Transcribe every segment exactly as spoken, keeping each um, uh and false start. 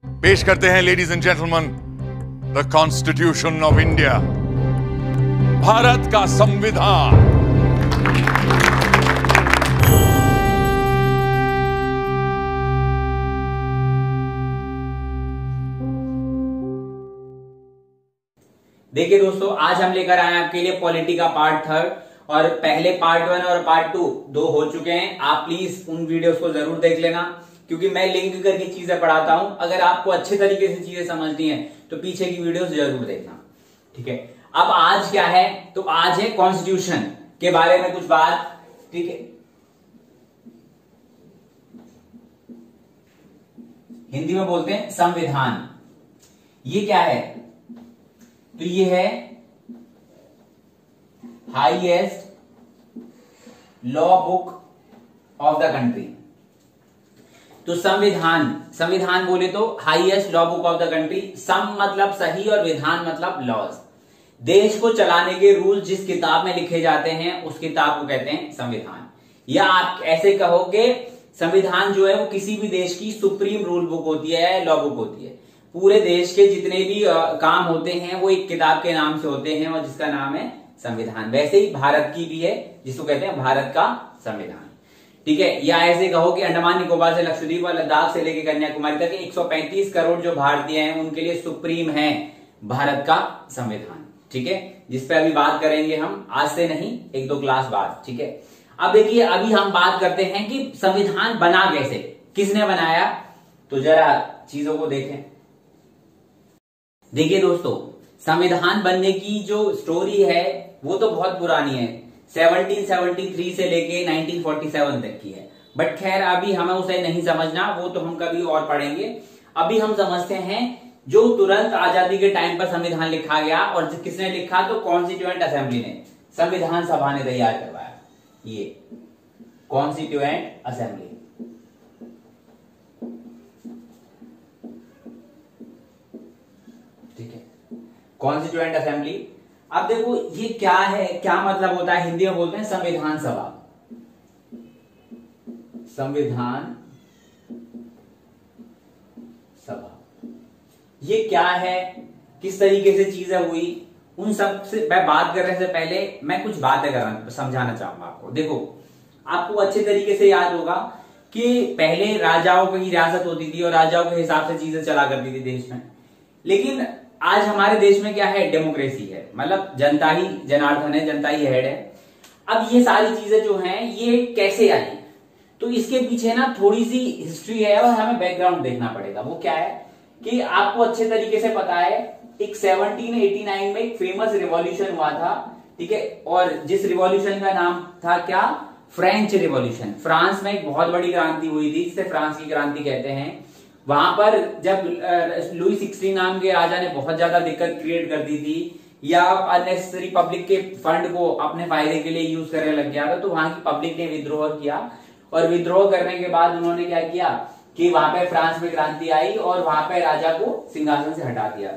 पेश करते हैं ladies and gentleman, the constitution of India, Bharat का संविधान। देखिए दोस्तों, आज हम लेकर आए आपके लिए पॉलिटी का पार्ट थर्ड, और पहले पार्ट वन और पार्ट टू दो हो चुके हैं। आप प्लीज उन वीडियोस को जरूर देख लेना, क्योंकि मैं लिंक करके चीजें पढ़ाता हूं। अगर आपको अच्छे तरीके से चीजें समझनी है तो पीछे की वीडियोस जरूर देखना, ठीक है। अब आज क्या है, तो आज है कॉन्स्टिट्यूशन के बारे में कुछ बात, ठीक है। हिंदी में बोलते हैं संविधान। ये क्या है, तो ये है highest law book of the country. तो संविधान, संविधान बोले तो highest law book of the country. सम मतलब सही और विधान मतलब लॉज। देश को चलाने के रूल जिस किताब में लिखे जाते हैं उस किताब को कहते हैं संविधान। या आप ऐसे कहो कि संविधान जो है वो किसी भी देश की सुप्रीम रूल बुक होती है, लॉ बुक होती है। पूरे देश के जितने भी आ, काम होते हैं वो एक किताब के नाम से होते हैं, और जिसका नाम है संविधान। वैसे ही भारत की भी है, जिसको कहते हैं भारत का संविधान, ठीक है। या ऐसे कहो कि अंडमान निकोबार से लक्षद्वीप और लद्दाख से लेकर कन्याकुमारी तक एक सौ पैंतीस करोड़ जो भारतीय हैं उनके लिए सुप्रीम है भारत का संविधान, ठीक है। जिस पे अभी बात करेंगे हम, आज से नहीं, एक दो क्लास बाद, ठीक है। अब देखिए, अभी हम बात करते हैं कि संविधान बना कैसे, किसने बनाया। तो जरा चीजों को देखें। देखिए दोस्तों, संविधान बनने की जो स्टोरी है वो तो बहुत पुरानी है, सत्रह सौ तिहत्तर से लेके उन्नीस सौ सैंतालीस तक की है। बट खैर अभी हमें उसे नहीं समझना, वो तो हम कभी और पढ़ेंगे। अभी हम समझते हैं जो तुरंत आजादी के टाइम पर संविधान लिखा गया, और किसने लिखा, तो कॉन्स्टिट्यूएंट असेंबली ने, संविधान सभा ने तैयार करवाया। ये कॉन्स्टिट्यूएंट असेंबली, ठीक है, कॉन्स्टिट्यूएंट असेंबली। अब देखो ये क्या है, क्या मतलब होता है, हिंदी में बोलते हैं संविधान सभा। संविधान सभा ये क्या है, किस तरीके से चीजें हुई, उन सब से मैं बात करने से पहले मैं कुछ बातें करना समझाना चाहूंगा आपको। देखो, आपको अच्छे तरीके से याद होगा कि पहले राजाओं की रियासत होती थी और राजाओं के हिसाब से चीजें चला करती थी देश में। लेकिन आज हमारे देश में क्या है, डेमोक्रेसी है, मतलब जनता ही जनार्दन है, जनता ही हेड है। अब ये सारी चीजें जो हैं ये कैसे आई, तो इसके पीछे ना थोड़ी सी हिस्ट्री है और हमें बैकग्राउंड देखना पड़ेगा। वो क्या है कि आपको अच्छे तरीके से पता है, एक सत्रह सौ नवासी में एक फेमस रिवॉल्यूशन हुआ था, ठीक है। और जिस रिवॉल्यूशन का नाम था क्या, फ्रेंच रिवॉल्यूशन। फ्रांस में एक बहुत बड़ी क्रांति हुई थी, जिसे फ्रांस की क्रांति कहते हैं। वहां पर जब लुई सिक्सटीन नाम के राजा ने बहुत ज्यादा दिक्कत क्रिएट कर दी थी, या अननेसेसरी पब्लिक के फंड को अपने फायदे के लिए यूज करने लग गया था, तो वहां की पब्लिक ने विद्रोह किया। और विद्रोह करने के बाद उन्होंने क्या किया कि वहां पे फ्रांस में क्रांति आई और वहां पे राजा को सिंहासन से हटा दिया।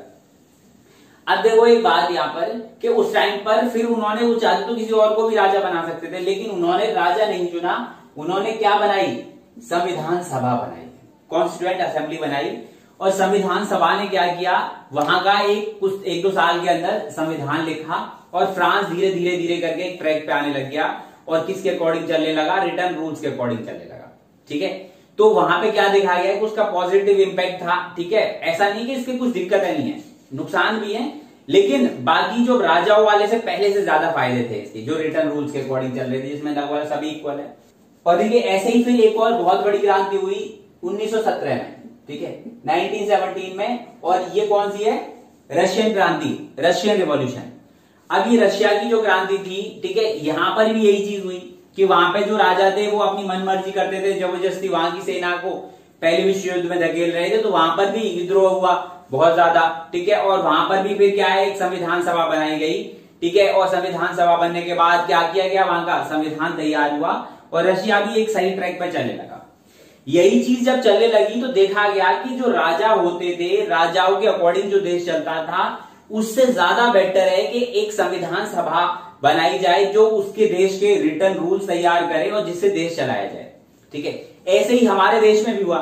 अब देखो एक बात यहाँ पर कि उस टाइम पर फिर उन्होंने, वो चाहते तो किसी और को भी राजा बना सकते थे, लेकिन उन्होंने राजा नहीं चुना, उन्होंने क्या बनाई, संविधान सभा बनाई, कॉन्स्टिट्यूएंट असेंबली बनाई। और संविधान सभा ने क्या किया, वहां का एक कुछ एक दो साल के अंदर संविधान लिखा, और फ्रांस धीरे धीरे धीरे करके एक ट्रैक पे आने लग गया, और किसके अकॉर्डिंग चलने लगा, रिटर्न रूल्स के अकॉर्डिंग चलने लगा, ठीक है। तो वहां पे क्या दिखाया गया कि उसका पॉजिटिव इंपैक्ट था, ठीक है। ऐसा नहीं कि इसकी कुछ दिक्कतें नहीं है, नुकसान भी है, लेकिन बाकी जो राजाओं वाले से पहले से ज्यादा फायदे थे इसके, जो रिटर्न रूल्स के अकॉर्डिंग चल रहे थे, जिसमें लगभग सभी इक्वल है। और देखिए ऐसे ही फिर एक और बहुत बड़ी क्रांति हुई उन्नीस सौ सत्रह में, ठीक है, उन्नीस सौ सत्रह में। और ये कौन सी है, रशियन क्रांति, रशियन रिवॉल्यूशन। अब ये रशिया की जो क्रांति थी, ठीक है, यहां पर भी यही चीज हुई कि वहां पे जो राजा थे वो अपनी मनमर्जी करते थे, जबरदस्ती वहां की सेना को पहले विश्व युद्ध में धकेल रहे थे, तो वहां पर भी विद्रोह हुआ बहुत ज्यादा, ठीक है। और वहां पर भी फिर क्या है, एक संविधान सभा बनाई गई, ठीक है। और संविधान सभा बनने के बाद क्या किया गया, वहां का संविधान तैयार हुआ, और रशिया भी एक सही ट्रैक पर चलने लगा। यही चीज जब चलने लगी तो देखा गया कि जो राजा होते थे, राजाओं के अकॉर्डिंग जो देश चलता था, उससे ज्यादा बेटर है कि एक संविधान सभा बनाई जाए जो उसके देश के रिटर्न रूल्स तैयार करे और जिससे देश चलाया जाए, ठीक है। ऐसे ही हमारे देश में भी हुआ।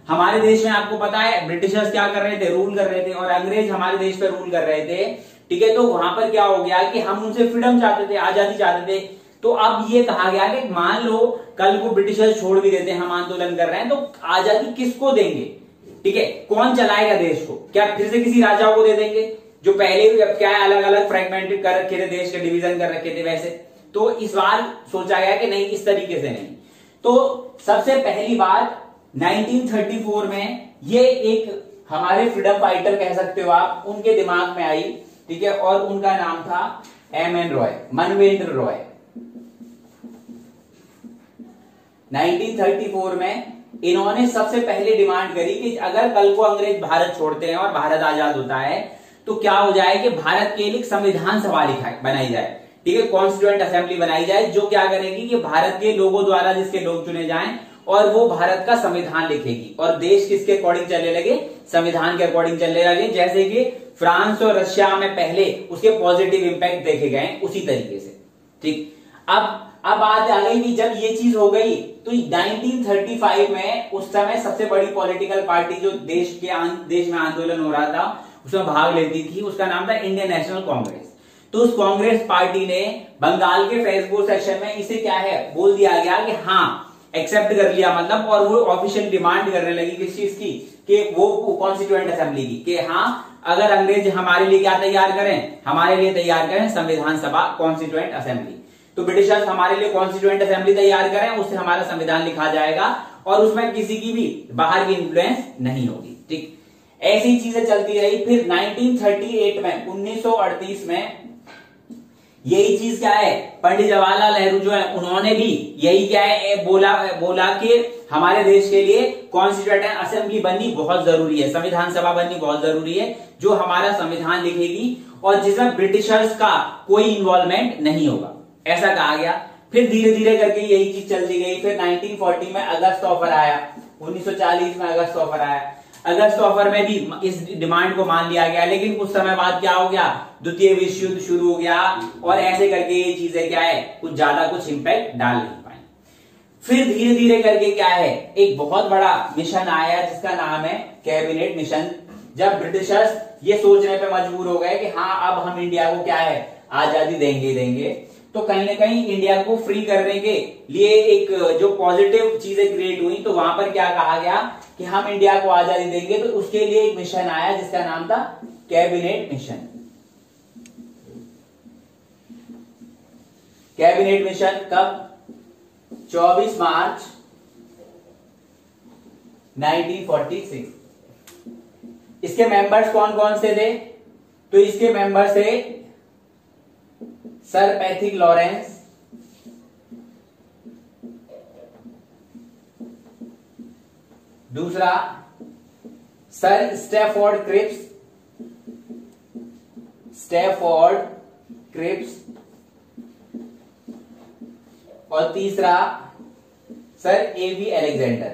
हमारे देश में आपको पता है ब्रिटिशर्स क्या कर रहे थे, रूल कर रहे थे, और अंग्रेज हमारे देश पे रूल कर रहे थे, ठीक है। तो वहां पर क्या हो गया कि हम उनसे फ्रीडम चाहते थे, आजादी चाहते थे। तो अब ये कहा गया कि मान लो कल को ब्रिटिशर्स छोड़ भी देते हैं, हम आंदोलन कर रहे हैं, तो आजादी किसको देंगे, ठीक है, कौन चलाएगा देश को? क्या फिर से किसी राजाओं को दे देंगे जो पहले क्या है अलग अलग फ्रेगमेंटेड कर रखे थे, देश के डिवीजन कर रखे थे वैसे? तो इस बार सोचा गया कि नहीं, इस तरीके से नहीं। तो सबसे पहली बात नाइनटीन थर्टी फोर में ये एक हमारे फ्रीडम फाइटर कह सकते हो आप, उनके दिमाग में आई, ठीक है, और उनका नाम था M N Roy, Manvendra Roy. Nineteen thirty four में इन्होंने सबसे पहले डिमांड करी कि अगर कल को अंग्रेज भारत छोड़ते हैं और भारत आजाद होता है तो क्या हो जाए कि भारत के लिए संविधान सभा लिखा बनाई जाए, ठीक है, कॉन्स्टिट्यूएंट असेंबली बनाई जाए, जो क्या करेगी कि भारत के लोगों द्वारा जिसके लोग चुने जाएं और वो भारत का संविधान लिखेगी, और देश किसके अकॉर्डिंग चलने लगे, संविधान के अकॉर्डिंग चलने लगे। जैसे कि फ्रांस और रशिया में पहले उसके पॉजिटिव इंपैक्ट देखे गए, उसी तरीके से, ठीक। अब अब बात आ गई कि जब ये चीज हो गई तो नाइनटीन थर्टी फाइव में उस समय सबसे बड़ी पॉलिटिकल पार्टी जो देश के देश में आंदोलन हो रहा था उसमें भाग लेती थी, उसका नाम था इंडियन नेशनल कांग्रेस। तो उस कांग्रेस पार्टी ने बंगाल के फेसबुक सेक्शन में इसे क्या है बोल दिया गया कि हाँ एक्सेप्ट कर लिया, मतलब, और वो ऑफिशियल डिमांड करने लगी किस चीज की, कि वो कॉन्स्टिट्यूएंट असेंबली की, कि हाँ अगर अंग्रेज हमारे लिए क्या तैयार करें, हमारे लिए तैयार करें संविधान सभा, कॉन्स्टिट्यूएंट असेंबली। तो ब्रिटिशर्स हमारे लिए कॉन्स्टिट्यूएंट असेंबली तैयार करें, उससे हमारा संविधान लिखा जाएगा और उसमें किसी की भी बाहर की इन्फ्लुएंस नहीं होगी, ठीक। ऐसी चीजें चलती रही। फिर नाइनटीन थर्टी एट में, उन्नीस सौ अड़तीस में यही चीज क्या है, पंडित जवाहरलाल नेहरू जो है उन्होंने भी यही क्या है बोला बोला कि हमारे देश के लिए कॉन्स्टिट्यूएंट असेंबली बननी बहुत जरूरी है, संविधान सभा बननी बहुत जरूरी है, जो हमारा संविधान लिखेगी और जिसमें ब्रिटिशर्स का कोई इन्वॉल्वमेंट नहीं होगा, ऐसा कहा गया। फिर धीरे धीरे करके यही चीज चलती गई। फिर नाइनटीन फोर्टी में अगस्त ऑफर आया, उन्नीस सौ चालीस में अगस्त ऑफर आया। अगस्त ऑफर में भी इस डिमांड को मान लिया गया, लेकिन कुछ समय बाद क्या हो गया, द्वितीय विश्व युद्ध शुरू हो गया और ऐसे करके ये चीजें क्या है कुछ ज्यादा कुछ इंपैक्ट डाल नहीं पाई। फिर धीरे धीरे करके क्या है एक बहुत बड़ा मिशन आया जिसका नाम है कैबिनेट मिशन। जब ब्रिटिशर्स ये सोचने पे मजबूर हो गए कि हाँ अब हम इंडिया को क्या है आजादी देंगे देंगे तो कहीं ना कहीं इंडिया को फ्री करने के लिए एक जो पॉजिटिव चीजें क्रिएट हुई, तो वहां पर क्या कहा गया कि हम इंडिया को आजादी देंगे। तो उसके लिए एक मिशन आया जिसका नाम था कैबिनेट मिशन। कैबिनेट मिशन कब, चौबीस मार्च नाइनटीन फोर्टी सिक्स। इसके मेंबर्स कौन कौन से थे, तो इसके मेंबर्स थे सर पैथिक लॉरेंस, दूसरा sir Stafford Cripps, Stafford Cripps, और तीसरा sir A B Alexander.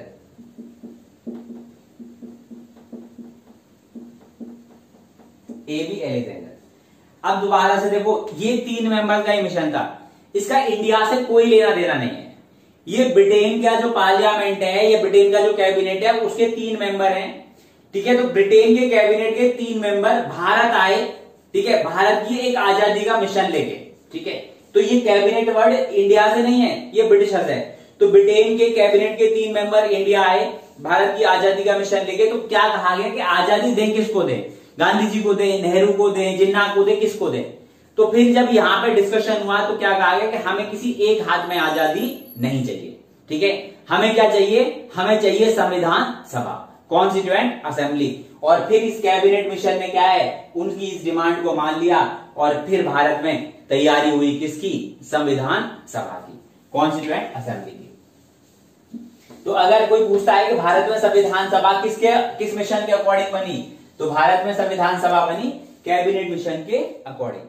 A B Alexander. अब दोबारा से देखो, ये तीन मेंबर का ही मिशन था, इसका इंडिया से कोई लेना देना नहीं है। ये ब्रिटेन का जो पार्लियामेंट है, ये ब्रिटेन का जो कैबिनेट है उसके तीन मेंबर हैं, ठीक है। तो ब्रिटेन के कैबिनेट के तीन मेंबर भारत आए, ठीक है, भारत की एक आजादी का मिशन लेके, ठीक है। तो ये कैबिनेट वर्ड इंडिया से नहीं है, ये ब्रिटिशर्स है। तो ब्रिटेन के कैबिनेट के तीन मेंबर इंडिया आए भारत की आजादी का मिशन लेके। तो क्या कहा गया कि आजादी दें किसको दें, गांधी जी को दें, नेहरू को दें, जिन्ना को दें, किसको दें। तो फिर जब यहां पे डिस्कशन हुआ तो क्या कहा गया कि हमें किसी एक हाथ में आजादी नहीं चाहिए, ठीक है। हमें क्या चाहिए, हमें चाहिए संविधान सभा, कॉन्स्टिट्यूएंट असेंबली। और फिर इस कैबिनेट मिशन ने क्या है उनकी इस डिमांड को मान लिया और फिर भारत में तैयारी हुई किसकी, संविधान सभा की, कॉन्स्टिट्यूएंट असेंबली की। तो अगर कोई पूछता है कि भारत में संविधान सभा किसके किस मिशन के अकॉर्डिंग बनी, तो भारत में संविधान सभा बनी कैबिनेट मिशन के अकॉर्डिंग।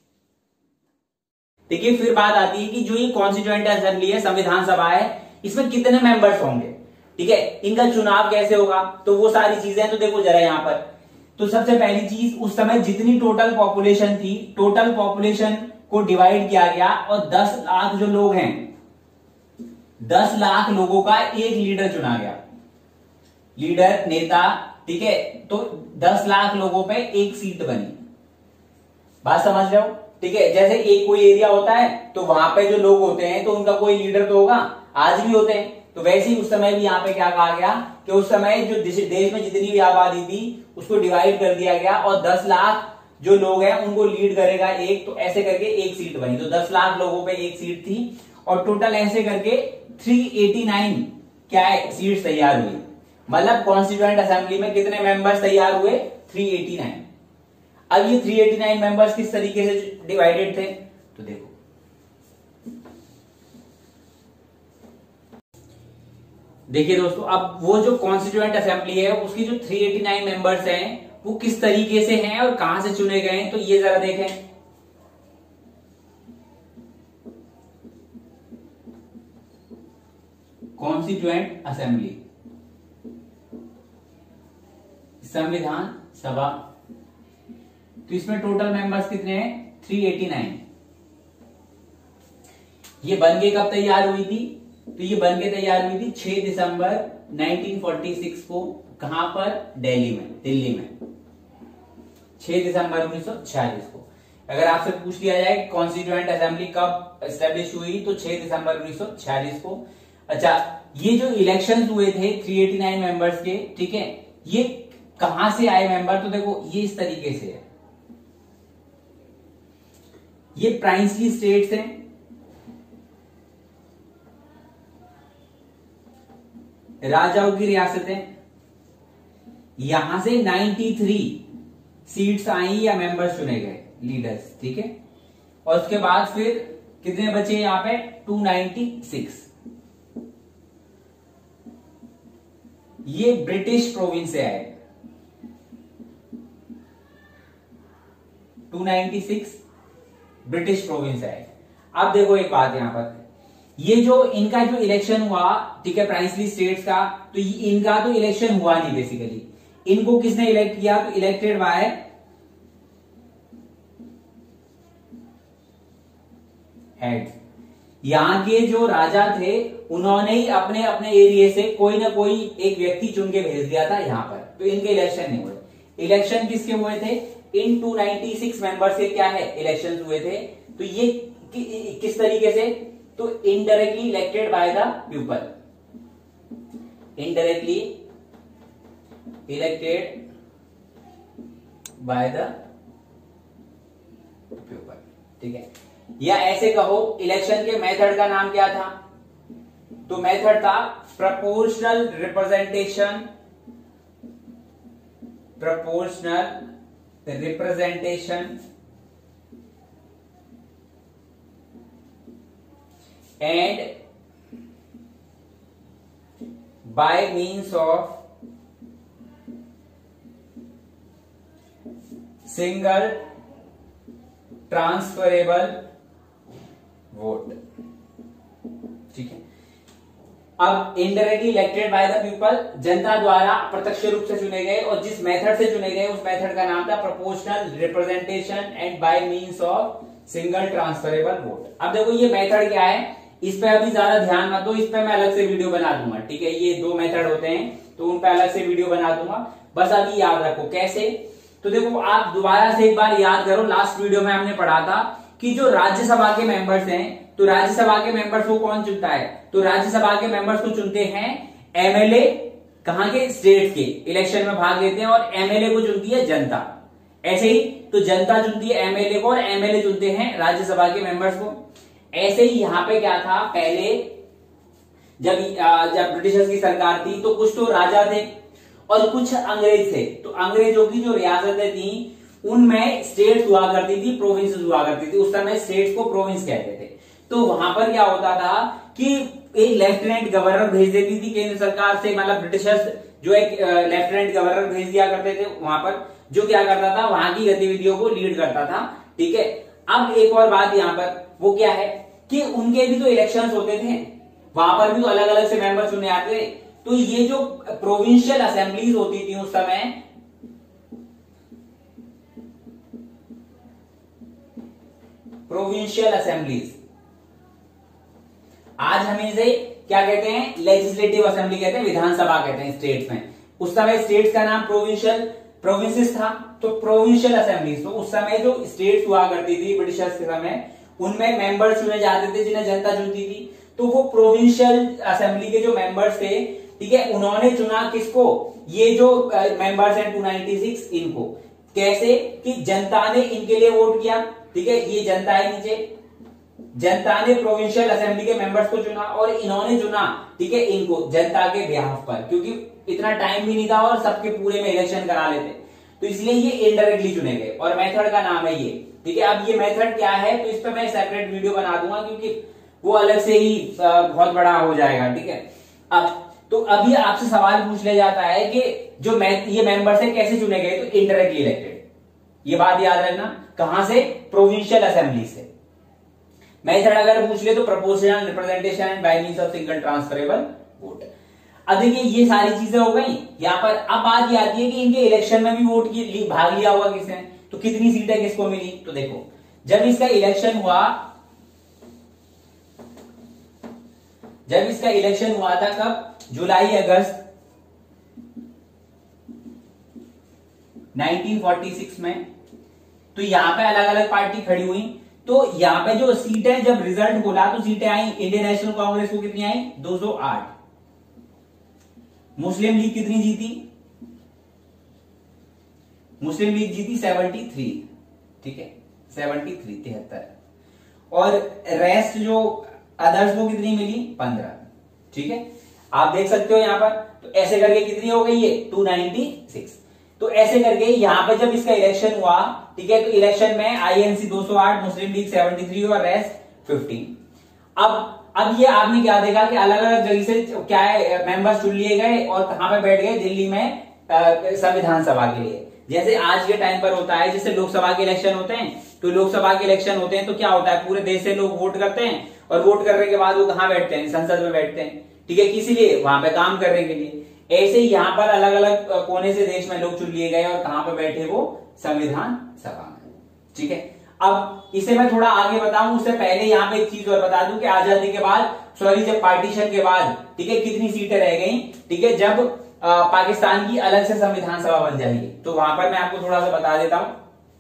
देखिए फिर बात आती है कि जो ये कॉन्स्टिट्यूएंट असेंबली है, संविधान सभा है, इसमें कितने मेंबर्स होंगे, ठीक है, इनका चुनाव कैसे होगा, तो वो सारी चीजें तो देखो जरा यहां पर। तो सबसे पहली चीज, उस समय जितनी टोटल पॉपुलेशन थी, टोटल पॉपुलेशन को डिवाइड किया गया और दस लाख जो लोग हैं, दस लाख लोगों का एक लीडर चुना गया, लीडर नेता, ठीक है। तो दस लाख लोगों पे एक सीट बनी, बात समझ रहे हो, ठीक है। जैसे एक कोई एरिया होता है तो वहां पे जो लोग होते हैं तो उनका कोई लीडर तो होगा, आज भी होते हैं। तो वैसे ही उस समय भी यहाँ पे क्या कहा गया कि उस समय जो देश में जितनी भी आबादी थी उसको डिवाइड कर दिया गया और दस लाख जो लोग हैं उनको लीड करेगा एक, तो ऐसे करके एक सीट बनी। तो दस लाख लोगों पे एक सीट थी और टोटल ऐसे करके तीन सौ नवासी क्या है सीट्स तैयार हुई। मतलब कॉन्स्टिट्यूएंट असेंबली में कितने मेंबर्स तैयार हुए, तीन सौ नवासी। अब ये तीन सौ नवासी मेंबर्स किस तरीके से डिवाइडेड थे, तो देखो देखिए दोस्तों, अब वो जो कॉन्स्टिट्यूएंट असेंबली है उसकी जो तीन सौ नवासी मेंबर्स हैं वो किस तरीके से हैं और कहां से चुने गए हैं, तो ये जरा देखें। कॉन्स्टिट्यूएंट असेंबली, संविधान सभा, तो इसमें टोटल मेंबर्स कितने हैं, तीन सौ नवासी। ये बन के कब तैयार हुई थी, तो ये बन के तैयार हुई थी छह दिसंबर उन्नीस सौ छियालीस को, कहां पर, दिल्ली में, दिल्ली में छह दिसंबर उन्नीस सौ छियालीस को। अगर आपसे पूछ लिया जाए कॉन्स्टिट्यूएंट असेंबली कब एस्टेब्लिश हुई, तो छह दिसंबर उन्नीस सौ छियालीस को। अच्छा, ये जो इलेक्शंस हुए थे तीन सौ नवासी मेंबर्स के, ठीक है, ये कहां से आए मेंबर, तो देखो ये इस तरीके से है। ये प्राइंसली स्टेट्स हैं, राजाओं की रियासतें, यहां से तिरानवे सीट्स आई या मेंबर्स चुने गए, लीडर्स, ठीक है। और उसके बाद फिर कितने बचे यहां पे, दो सौ छियानवे। ये ब्रिटिश प्रोविंस से आए, दो सौ छियानवे ब्रिटिश प्रोविंस से आए। अब देखो एक बात यहां पर, ये जो इनका जो इलेक्शन हुआ, ठीक है, प्राइंसली स्टेट्स का, तो इनका तो इलेक्शन हुआ नहीं बेसिकली। इनको किसने इलेक्ट किया, तो इलेक्टेड बाय हेड। यहां के जो राजा थे उन्होंने ही अपने अपने एरिया से कोई ना कोई एक व्यक्ति चुन के भेज दिया था यहां पर, तो इनके इलेक्शन नहीं हुए। इलेक्शन किसके हुए थे, इन दो सौ छियानवे मेंबर्स के क्या है इलेक्शन हुए थे। तो ये कि, किस तरीके से, तो indirectly elected by the people, indirectly elected by the people, ठीक है। या ऐसे कहो, इलेक्शन के मेथड का नाम क्या था, तो मेथड था proportional representation, proportional representation and by means of single transferable vote, ठीक है। अब indirectly elected by the people, जनता द्वारा प्रत्यक्ष रूप से चुने गए, और जिस मेथड से चुने गए उस मेथड का नाम था proportional representation and by means of single transferable vote. अब देखो ये मेथड क्या है, इस पे अभी ज्यादा ध्यान मत दो, इस पे मैं अलग से वीडियो बना दूंगा, ठीक है। ये दो मेथड होते हैं तो उन पे अलग से वीडियो बना दूंगा, बस अभी याद रखो कैसे। तो देखो आप दोबारा से एक बार याद करो, लास्ट वीडियो में हमने पढ़ा था कि जो राज्यसभा के मेंबर्स हैं, तो राज्यसभा के मेंबर्स को कौन चुनता है, तो राज्यसभा के मेंबर्स को चुनते हैं एमएलए, कहां के, स्टेट के, इलेक्शन में भाग लेते हैं, और एमएलए को चुनती है जनता। ऐसे ही तो जनता चुनती है एमएलए को और एमएलए चुनते हैं राज्यसभा के मेंबर्स को। ऐसे ही यहां पे क्या था, पहले जब जब ब्रिटिशर्स की सरकार थी तो कुछ तो राजा थे और कुछ अंग्रेज थे। तो अंग्रेजों की जो रियासतें थी उनमें स्टेट्स हुआ करती थी, प्रोविंसेस हुआ करती थी। उस समय स्टेट्स को प्रोविंस कहते थे। तो वहां पर क्या होता था कि एक लेफ्टिनेंट गवर्नर भेज देती थी केंद्र सरकार से, मतलब ब्रिटिशर्स जो एक लेफ्टिनेंट गवर्नर भेज दिया करते थे वहां पर, जो क्या करता था, वहां की गतिविधियों को लीड करता था, ठीक है। अब एक और बात यहां पर, वो क्या है कि उनके भी तो इलेक्शंस होते थे, वहां पर भी तो अलग अलग से मेंबर चुने आते थे। तो ये जो प्रोविंशियल असेंबलीज होती थी उस समय, प्रोविंशियल असेंबलीज, आज हम इसे क्या कहते हैं, लेजिस्लेटिव असेंबली कहते हैं, विधानसभा कहते हैं स्टेट्स में। उस समय स्टेट्स का नाम प्रोविंशियल प्रोविंसेस था, तो प्रोविंशियल असेंबलीज। तो उस समय जो स्टेट्स हुआ करती थी ब्रिटिशर्स के समय, उनमें मेंबर्स चुने जाते थे जिन्हें जनता चुनती थी। तो वो प्रोविंशियल असेंबली के जो मेंबर्स थे, ठीक है, उन्होंने चुना किसको, ये जो मेंबर्स हैं टू नाइंटी सिक्स, इनको। कैसे कि जनता ने इनके लिए वोट किया, ठीक है, ये जनता है नीचे, जनता ने प्रोविंशियल असेंबली के मेंबर्स को चुना और इन्होंने चुना, ठीक है, इनको जनता के बिहाफ पर, क्योंकि इतना टाइम भी नहीं था और सबके पूरे में इलेक्शन करा लेते, तो इसलिए ये इनडायरेक्टली चुने गए और मेथड का नाम है ये, ठीक है। अब ये मेथड क्या है, तो इस पर मैं सेपरेट वीडियो बना दूंगा क्योंकि वो अलग से ही बहुत बड़ा हो जाएगा, ठीक है। अब तो अभी आपसे सवाल पूछ लिया जाता है कि जो ये मेंबर्स है कैसे चुने गए, तो इनडायरेक्टली इलेक्टेड, ये बात याद रखना। कहां से, प्रोविंशियल असेंबली से। मेथड अगर पूछ ले तो proportional representation and by means of single transferable vote. अब देखिए ये सारी चीजें हो गई यहां पर। अब बात ये आती है कि इनके इलेक्शन में भी वोट की भाग लिया हुआ किसने, तो कितनी सीटें किसको मिली। तो देखो जब इसका इलेक्शन हुआ, जब इसका इलेक्शन हुआ था कब, जुलाई अगस्त नाइनटीन फोर्टी सिक्स में, तो यहां पे अलग अलग पार्टी खड़ी हुई। तो यहां पे जो सीटें, जब रिजल्ट बोला तो सीटें आई, इंडियन नेशनल कांग्रेस को कितनी आई, दो सौ आठ। मुस्लिम लीग कितनी जीती, मुस्लिम लीग जीती तिहत्तर, ठीक है, तिहत्तर, तिहत्तर। और रेस्ट जो अदर्स को कितनी मिली, पंद्रह, ठीक है, आप देख सकते हो यहां पर। तो ऐसे करके कितनी हो गई है, टू नाइंटी सिक्स। तो ऐसे करके यहां पे जब इसका इलेक्शन हुआ, ठीक है, तो इलेक्शन में आईएनसी दो सौ आठ, मुस्लिम लीग तिहत्तर और रेस्ट पंद्रह। अब अब ये आपने क्या देखा कि अलग अलग जगह से क्या है, मेंबर्स चुन लिए गए और कहां पे बैठ गए, दिल्ली में संविधान सभा के लिए। जैसे आज के टाइम पर होता है, जैसे लोकसभा के इलेक्शन होते हैं, तो लोकसभा के इलेक्शन होते हैं तो क्या होता है, पूरे देश से लोग वोट करते हैं और वोट करने के बाद वो कहां बैठते हैं, संसद में बैठते हैं, ठीक है, किसी लिए, वहां पे काम करने के लिए। ऐसे ही यहां पर अलग अलग कोने से देश में लोग चुन लिए गए और कहां पर बैठे, वो संविधान सभा में, ठीक है। अब इसे मैं थोड़ा आगे बताऊं उससे पहले यहां पे एक चीज और बता दूं कि आजादी के बाद, सॉरी जब पार्टीशन के बाद, ठीक है, कितनी सीटें रह गई, ठीक है, जब आ, पाकिस्तान की अलग से संविधान सभा बन जाएगी। तो वहां पर मैं आपको थोड़ा सा बता देता हूं।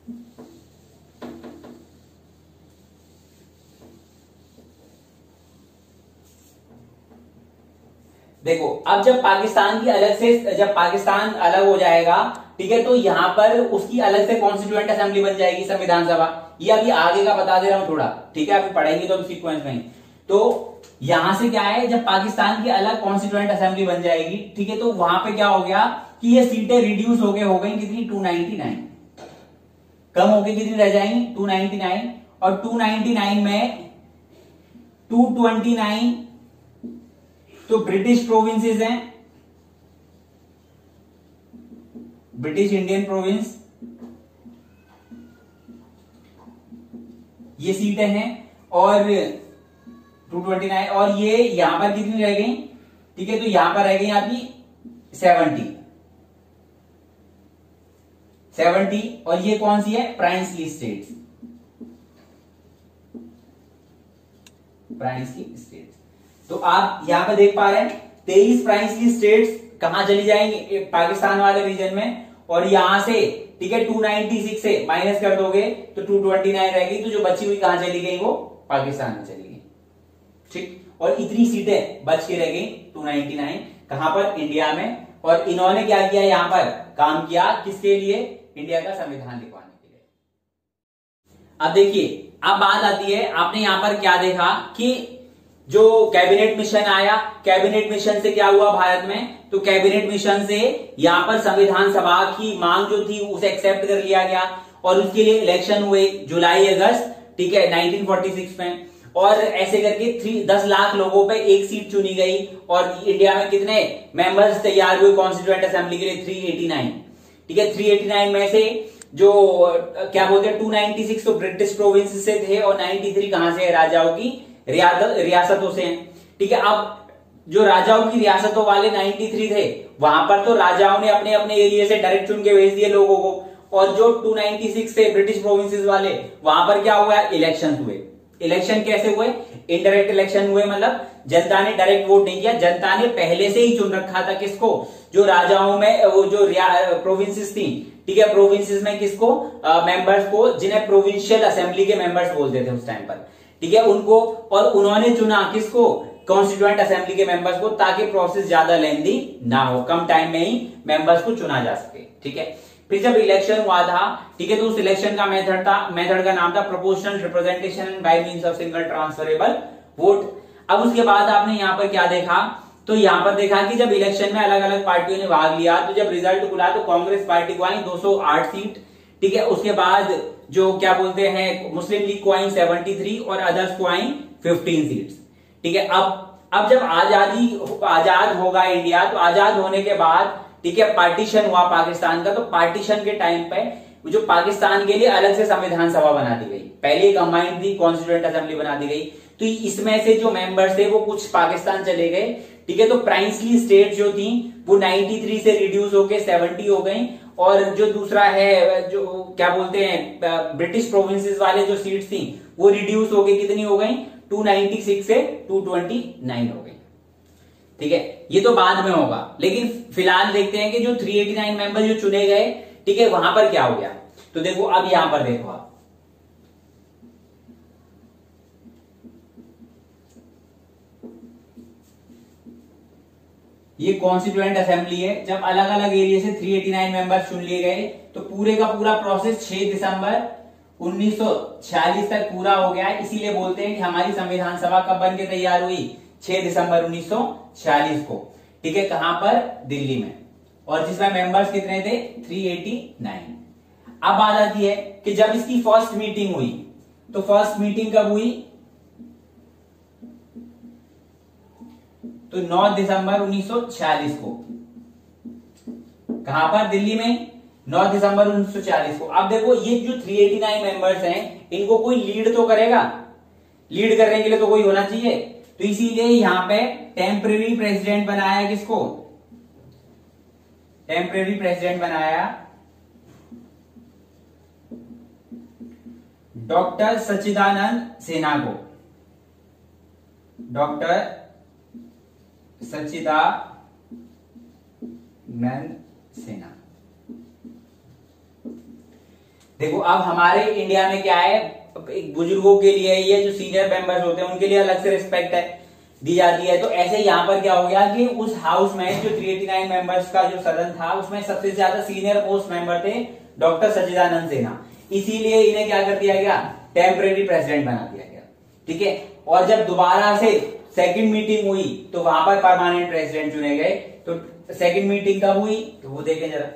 देखो अब जब पाकिस्तान की अलग से, जब पाकिस्तान अलग हो जाएगा, ठीक है, तो यहां पर उसकी अलग से कॉन्स्टिट्यूएंट असेंबली बन जाएगी, संविधान सभा। ये अभी आगे का बता दे रहा हूं थोड़ा, ठीक है, अभी पढ़ेंगे तो सीक्वेंस में। तो यहां से क्या है, जब पाकिस्तान की अलग कॉन्स्टिट्यूएंट असेंबली बन जाएगी, ठीक है, तो वहां पे क्या हो गया कि ये सीटें रिड्यूस हो गए हो गई कितनी, टू नाइंटी नाइन, कम हो गई, कितनी रह जाएंगी, टू नाइंटी नाइन। और टू नाइंटी नाइन में टू ट्वेंटी नाइन तो ब्रिटिश प्रोविंसेस हैं, ब्रिटिश इंडियन प्रोविंस, ये सीटें हैं। और टू ट्वेंटी नाइन, और ये यहां पर कितनी रह गई, ठीक है, तो यहां पर रह गई आपकी सेवेंटी, सेवेंटी। और ये कौन सी है, प्राइंसली स्टेट्स, प्राइंसली स्टेट्स। तो आप यहां पे देख पा रहे हैं तेईस प्राइंसली स्टेट्स कहां चली जाएंगी, पाकिस्तान वाले रीजन में। और यहां से, ठीक है, टू नाइंटी सिक्स से माइनस कर दोगे तो टू ट्वेंटी नाइन रहेगी, तो जो बची हुई कहां चली गई, वो पाकिस्तान में चली गई, ठीक। और इतनी सीटें बच के रह गई, टू नाइंटी नाइन, कहां पर, इंडिया में। और इन्होंने क्या किया, यहां पर काम किया किसके लिए, इंडिया का संविधान लिखवाने के लिए। अब देखिए अब बात आती है, आपने यहां पर क्या देखा कि जो कैबिनेट मिशन आया, कैबिनेट मिशन से क्या हुआ भारत में, तो कैबिनेट मिशन से यहां पर संविधान सभा की मांग जो थी उसे एक्सेप्ट कर लिया गया और उसके लिए इलेक्शन हुए जुलाई अगस्त, ठीक है, नाइनटीन फोर्टी सिक्स में। और ऐसे करके थ्री दस लाख लोगों पे एक सीट चुनी गई। और इंडिया में कितने मेंबर्स तैयार हुए कॉन्स्टिट्यूएंट असेंबली के लिए, थ्री एटी नाइन, ठीक है। थ्री एटी नाइन में से जो क्या बोलते हैं टू नाइंटी सिक्स तो ब्रिटिश प्रोविंस से थे और नाइंटी थ्री कहां से, राजाओं की रियासतों से हैं, ठीक है। अब जो राजाओं की रियासतों वाले तिरानवे थे, वहां पर तो राजाओं ने अपने अपने एरिया से डायरेक्ट चुन के भेज दिए लोगों को। और जो टू नाइंटी सिक्स थे ब्रिटिश प्रोविंसेस वाले, वहां पर क्या हुआ, इलेक्शन हुए, इलेक्शन कैसे हुए? इनडायरेक्ट इलेक्शन हुए, मतलब जनता ने डायरेक्ट वोट नहीं किया, जनता ने पहले से ही चुन रखा था किसको? जो राजाओं में वो जो प्रोविंसेस थी, ठीक है, प्रोविंसेस में किसको? मेंबर्स को, जिन्हें प्रोविंशियल असेंबली के मेंबर्स बोलते थे उस टाइम पर, ठीक है, उनको। और उन्होंने चुना किसको? कॉन्स्टिट्यूएंट असेंबली के मेंबर्स को, ताकि प्रोसेस ज्यादा लेंदी ना हो, कम टाइम में ही मेंबर्स को चुना जा सके, ठीक है। फिर जब इलेक्शन हुआ था, ठीक है, तो उस इलेक्शन का मेथड था, मेथड का नाम था proportional representation by means of single transferable vote. अब उसके बाद आपने यहां पर क्या देखा? तो यहां पर देखा कि जब इलेक्शन में अलग अलग पार्टियों ने भाग लिया, तो जब रिजल्ट खुला तो कांग्रेस पार्टी को आई दो सौ आठ सीट, ठीक है। उसके बाद जो क्या बोलते हैं, मुस्लिम लीग को आई तिहत्तर और अदर्स को आई पंद्रह सीट्स, ठीक है। अब अब जब आजादी आजाद होगा इंडिया, तो आजाद होने के बाद, ठीक है, पार्टीशन हुआ पाकिस्तान का, तो पार्टीशन के टाइम पे जो पाकिस्तान के लिए अलग से संविधान सभा बना दी गई, पहले कंबाइंड थी कॉन्स्टिट्यूएंट असेंबली बना दी गई। तो इसमें से जो मेंबर्स थे वो कुछ पाकिस्तान चले गए, ठीक है। तो प्राइंसली स्टेट जो थी वो तिरानवे से रिड्यूस होके सत्तर हो गई, और जो दूसरा है जो क्या बोलते हैं ब्रिटिश प्रोविंसेस वाले जो सीट्स थी वो रिड्यूस होके कितनी हो गई? दो सौ छियानवे से दो सौ उनतीस हो गई, ठीक है। ये तो बाद में होगा, लेकिन फिलहाल देखते हैं कि जो तीन सौ नवासी मेंबर जो चुने गए, ठीक है, वहां पर क्या हो गया। तो देखो अब यहां पर देखो आप, ये कॉन्स्टिट्यूएंट असेंबली है। जब अलग अलग एरिया से तीन सौ नवासी मेंबर्स चुन लिए गए, तो पूरे का पूरा प्रोसेस छह दिसंबर उन्नीस सौ छियालीस तक पूरा हो गया है। इसीलिए बोलते हैं कि हमारी संविधान सभा कब बन के तैयार हुई? छह दिसंबर उन्नीस सौ छियालीस को, ठीक है। कहां पर? दिल्ली में। और जिसमें मेंबर्स कितने थे? तीन सौ नवासी। अब बात आती है कि जब इसकी फर्स्ट मीटिंग हुई, तो फर्स्ट मीटिंग कब हुई? तो नौ दिसंबर उन्नीस सौ छियालीस को। कहां पर? दिल्ली में, नौ दिसंबर उन्नीस सौ छियालीस को। अब देखो ये जो तीन सौ नवासी मेंबर्स हैं, इनको कोई लीड तो करेगा, लीड करने के लिए तो कोई होना चाहिए। तो इसीलिए यहां पे टेम्परेरी प्रेसिडेंट बनाया किसको? टेम्परेरी प्रेसिडेंट बनाया डॉक्टर सच्चिदानंद सिन्हा को। डॉक्टर सच्चिदानंद सिन्हा। देखो अब हमारे इंडिया में क्या है, बुजुर्गों के लिए, ये जो सीनियर मेंबर्स होते हैं उनके लिए अलग से रिस्पेक्ट है दी जाती है। तो ऐसे यहां पर क्या हो गया कि उस हाउस में जो तीन सौ नवासी मेंबर्स का जो सदन था, उसमें सबसे ज्यादा सीनियर मोस्ट मेंबर थे डॉक्टर सच्चिदानंद सिन्हा। इसीलिए इन्हें क्या कर दिया गया? टेम्परेरी प्रेसिडेंट बना दिया गया, ठीक है। और जब दोबारा से सेकंड मीटिंग हुई, तो वहां पर परमानेंट प्रेसिडेंट चुने गए। तो सेकंड मीटिंग कब हुई? तो वो देखें जरा।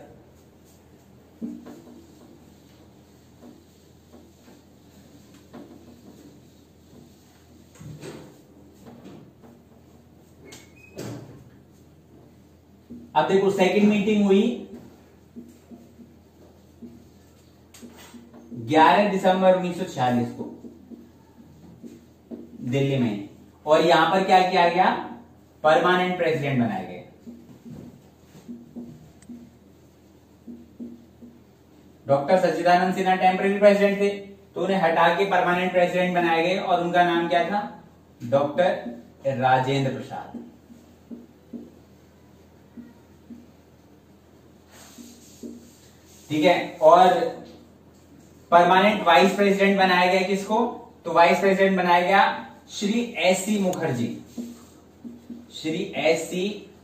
अब देखो सेकंड मीटिंग हुई ग्यारह दिसंबर उन्नीस सौ छियालीस को दिल्ली में, और यहां पर क्या किया गया? परमानेंट प्रेसिडेंट बनाए गए। Doctor Sachchidanand Sinha temporary president थे, तो उन्हें हटा के परमानेंट प्रेसिडेंट बनाए गए, और उनका नाम क्या था? डॉक्टर राजेंद्र प्रसाद। ठीक है। और परमानेंट वाइस प्रेसिडेंट बनाया गया किसको? तो वाइस प्रेसिडेंट बनाया गया Shri S C Mukherjee. Shri S C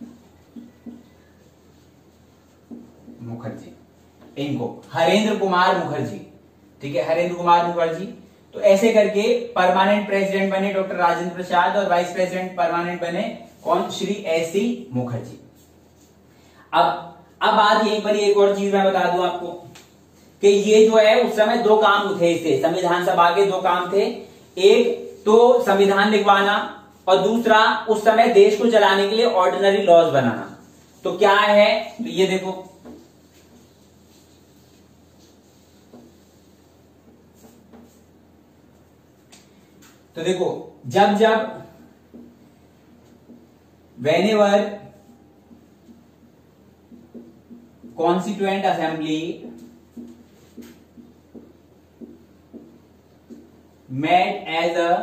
Mukherjee, इनको हरेंद्र कुमार मुखर्जी, ठीक है, हरेंद्र कुमार मुखर्जी। तो ऐसे करके परमानेंट प्रेसिडेंट बने डॉक्टर राजेंद्र प्रसाद, और वाइस प्रेसिडेंट परमानेंट बने कौन? Shri S C Mukherjee. अब अब बात यहीं पर एक और चीज मैं बता दूं आपको कि ये जो है उस समय दो काम थे, इससे संविधान सभा के दो काम थे। एक तो संविधान लिखवाना, और दूसरा उस समय देश को चलाने के लिए ऑर्डिनरी लॉज बनाना। तो क्या है? तो ये देखो, तो देखो जब जब whenever constituent assembly made as a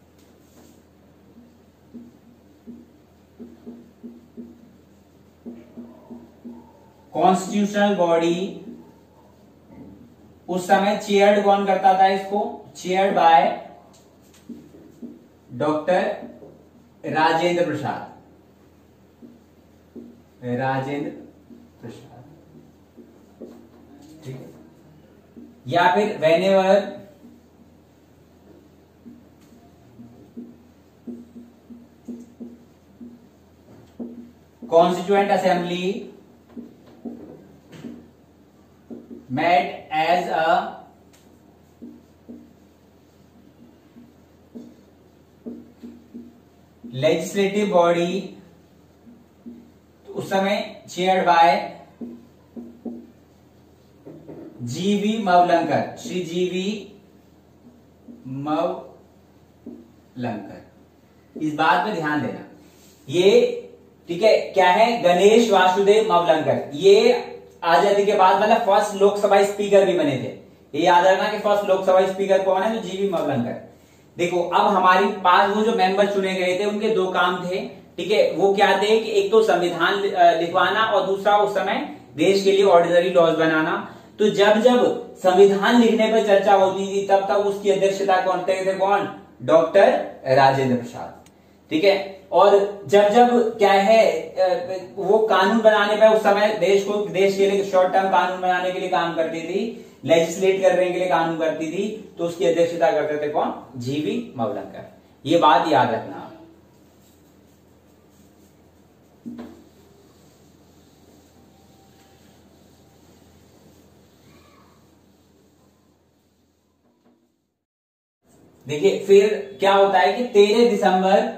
constitutional body. उस समय चेयर्ड कौन करता था इसको? Chaired by doctor Rajendra Prasad. Rajendra Prasad, ठीक है। या फिर whenever constituent assembly met as a legislative body, उस समय चेयर्ड बाय जीवी मवलंकर, श्री जीवी मवलंकर। इस बात पे ध्यान देना, ये ठीक है क्या है? गणेश वासुदेव मवलंकर। ये आजादी के बाद मतलब फर्स्ट लोकसभा स्पीकर भी बने थे। ये याद रखना कि फर्स्ट लोकसभा स्पीकर कौन है? तो जीवी मवलंकर। देखो अब हमारी पांच वो जो मेंबर चुने गए थे उनके दो काम थे, ठीक है। वो क्या थे कि एक तो संविधान लिखवाना और दूसरा उस समय देश के लिए ऑर्डिनरी लॉज बनाना। तो जब जब संविधान लिखने पर चर्चा होती थी तब तक उसकी अध्यक्षता कौन थे? कौन? डॉक्टर राजेंद्र प्रसाद, ठीक है। और जब जब क्या है वो कानून बनाने पर उस समय देश को देश के लिए शॉर्ट टर्म कानून बनाने के लिए काम करती थी, लेजिस्लेट करने के लिए कानून करती थी, तो उसकी अध्यक्षता करते थे कौन? जीवी मवलंकर। ये बात याद रखना। देखिए फिर क्या होता है कि तेरह दिसंबर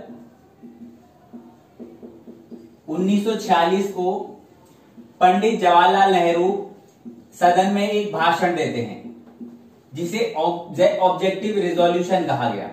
उन्नीस सौ छियालीस को पंडित जवाहरलाल नेहरू सदन में एक भाषण देते हैं जिसे ऑब्जेक्टिव रिजोल्यूशन कहा गया।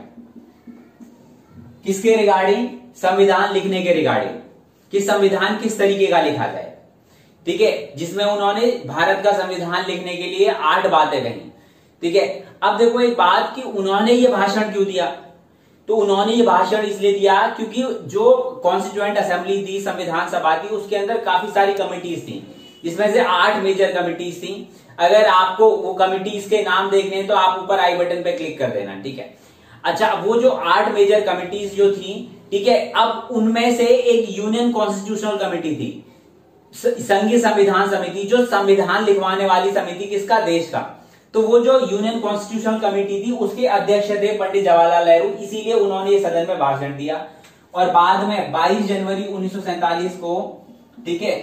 किसके रिगार्डिंग? संविधान लिखने के रिगार्डिंग, कि संविधान किस तरीके का लिखा जाए, ठीक है। जिसमें उन्होंने भारत का संविधान लिखने के लिए आठ बातें कही, ठीक है। अब देखो एक बात कि उन्होंने ये भाषण क्यों दिया? तो उन्होंने ये भाषण इसलिए दिया क्योंकि जो कॉन्स्टिट्यूएंट असेंबली थी, संविधान सभा थी, उसके अंदर काफी सारी कमिटीज थी, जिसमें से आठ मेजर कमिटीज थी। अगर आपको वो कमिटीज के नाम देखने हैं तो आप ऊपर आई बटन पे क्लिक कर देना, ठीक है। अच्छा, वो जो आठ मेजर कमिटीज जो थी, ठीक है, अब उनमें से एक यूनियन कॉन्स्टिट्यूशनल कमिटी थी, संघीय संविधान समिति, जो संविधान लिखवाने वाली समिति किसका? देश का। तो वो जो यूनियन कॉन्स्टिट्यूशनल कमेटी थी उसके अध्यक्ष थे पंडित जवाहरलाल नेहरू, इसीलिए उन्होंने ये सदन में भाषण दिया। और बाद में बाईस जनवरी उन्नीस सौ सैंतालीस को, ठीक है,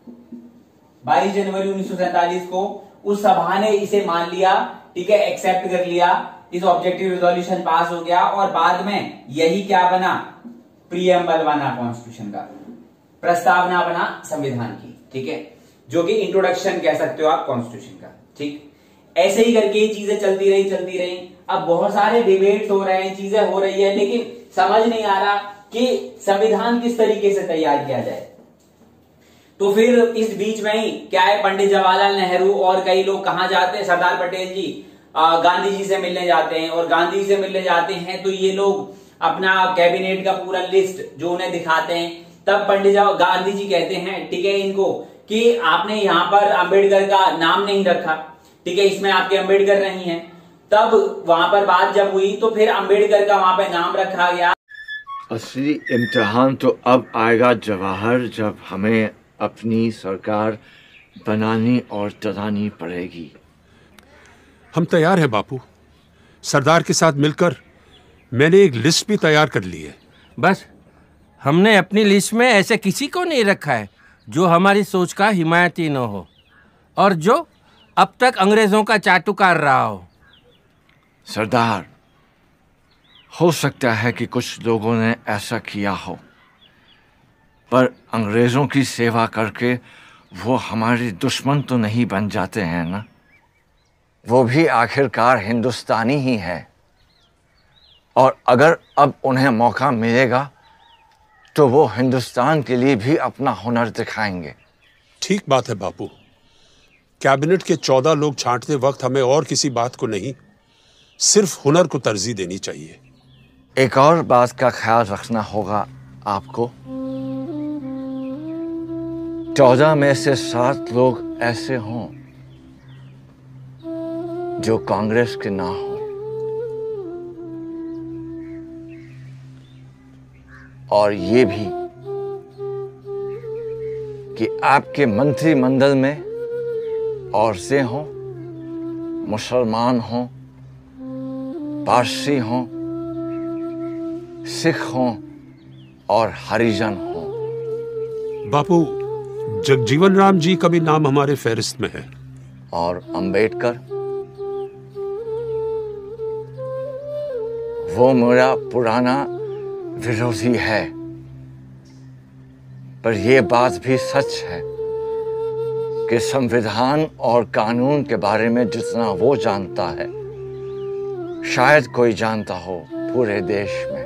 बाईस जनवरी उन्नीस सौ सैंतालीस को उस सभा ने इसे मान लिया, ठीक है, एक्सेप्ट कर लिया, इस ऑब्जेक्टिव रिजोल्यूशन पास हो गया। और बाद में यही क्या बना? प्रीएम्बल बना कॉन्स्टिट्यूशन का, प्रस्तावना बना संविधान की, ठीक है, जो कि इंट्रोडक्शन कह सकते हो आप कॉन्स्टिट्यूशन का, ठीक। ऐसे ही करके ये चीजें चलती रही चलती रही अब बहुत सारे डिबेट्स हो रहे हैं, चीजें हो रही है, लेकिन समझ नहीं आ रहा कि संविधान किस तरीके से तैयार किया जाए। तो फिर इस बीच में ही क्या है, पंडित जवाहरलाल नेहरू और कई लोग कहां जाते हैं? सरदार पटेल जी गांधी जी से मिलने जाते हैं, और गांधी जी से मिलने जाते हैं तो ये लोग अपना कैबिनेट का पूरा लिस्ट जो उन्हें दिखाते हैं। तब पंडित गांधी जी कहते हैं, ठीक है, इनको कि आपने यहाँ पर अंबेडकर का नाम नहीं रखा, ठीक है, इसमें आपके अंबेडकर नहीं है। तब वहां पर बात जब हुई तो फिर अंबेडकर का वहां पे नाम रखा गया। असली इम्तिहान तो अब आएगा जवाहर, जब हमें अपनी सरकार बनानी और चलानी पड़ेगी। हम तैयार हैं बापू। सरदार के साथ मिलकर मैंने एक लिस्ट भी तैयार कर ली है। बस हमने अपनी लिस्ट में ऐसे किसी को नहीं रखा है जो हमारी सोच का हिमायती न हो और जो अब तक अंग्रेजों का चाटुकार रहा हो। सरदार, हो सकता है कि कुछ लोगों ने ऐसा किया हो, पर अंग्रेजों की सेवा करके वो हमारे दुश्मन तो नहीं बन जाते हैं ना। वो भी आखिरकार हिंदुस्तानी ही है, और अगर अब उन्हें मौका मिलेगा तो वो हिंदुस्तान के लिए भी अपना हुनर दिखाएंगे। ठीक बात है बापू। कैबिनेट के चौदह लोग छांटते वक्त हमें और किसी बात को नहीं, सिर्फ हुनर को तरजीह देनी चाहिए। एक और बात का ख्याल रखना होगा आपको। चौदह में से सात लोग ऐसे हों जो कांग्रेस के ना हो, और ये भी कि आपके मंत्रिमंडल में औरतें हों, मुसलमान हों, पारसी हों, सिख हों और हरिजन हों। बापू, जगजीवन राम जी का भी नाम हमारे फहरिस्त में है। और अंबेडकर, वो मेरा पुराना विरोधी है, पर यह बात भी सच है कि संविधान और कानून के बारे में जितना वो जानता है, शायद कोई जानता हो पूरे देश में।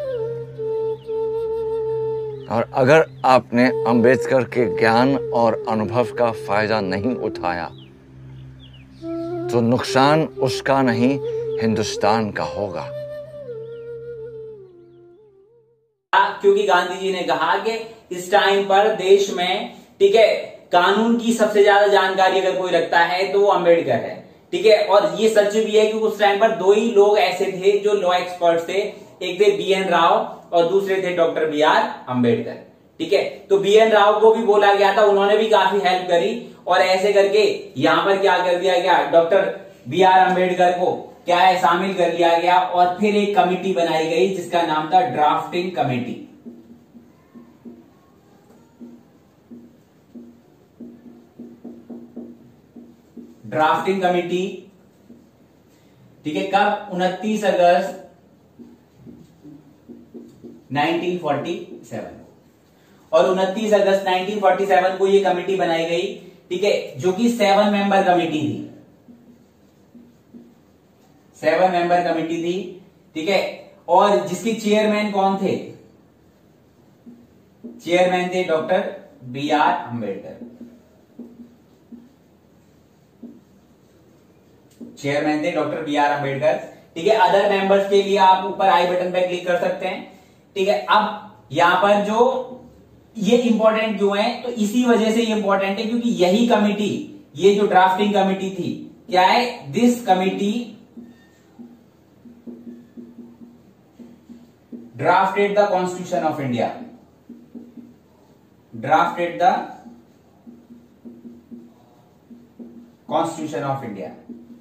और अगर आपने अंबेडकर के ज्ञान और अनुभव का फायदा नहीं उठाया तो नुकसान उसका नहीं, हिंदुस्तान का होगा। क्योंकि गांधी जी ने कहा कि इस टाइम पर देश में, ठीक है, कानून की सबसे ज्यादा जानकारी अगर कोई रखता है तो वो अंबेडकर है, ठीक है। और ये सच भी है कि उस टाइम पर दो ही लोग ऐसे थे जो लॉ एक्सपर्ट थे, एक थे बी एन राव और दूसरे थे डॉक्टर बी आर अंबेडकर, ठीक है। तो बी एन राव को भी बोला गया था, उन्होंने भी काफी हेल्प करी, और ऐसे करके यहां पर क्या कर दिया गया, डॉक्टर बी आर अंबेडकर को क्या है शामिल कर लिया गया, और फिर एक कमेटी बनाई गई जिसका नाम था ड्राफ्टिंग कमेटी। ड्राफ्टिंग कमेटी, ठीक है, कब? उनतीस अगस्त उन्नीस सौ सैंतालीस, और उनतीस अगस्त उन्नीस सौ सैंतालीस को ये कमेटी बनाई गई, ठीक है, जो कि सेवन मेंबर कमेटी थी, सेवन मेंबर कमेटी थी, ठीक है। और जिसके चेयरमैन कौन थे? चेयरमैन थे doctor B R Ambedkar, chairman थे डॉक्टर बी आर अंबेडकर, ठीक है। अदर मेंबर्स के लिए आप ऊपर आई बटन पे क्लिक कर सकते हैं, ठीक है। अब यहां पर जो ये इंपॉर्टेंट क्यों है, तो इसी वजह से ये इंपॉर्टेंट है क्योंकि यही कमेटी, ये जो ड्राफ्टिंग कमेटी थी, क्या है, this committee drafted the constitution of India, drafted the constitution of India.